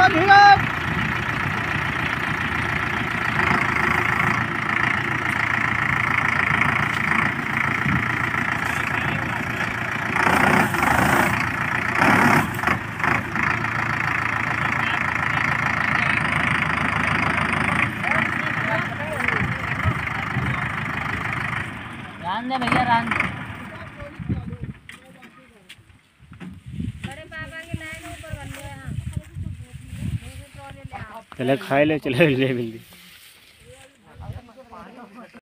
रान दे भैया रान। चले खाए ले चले ले मिल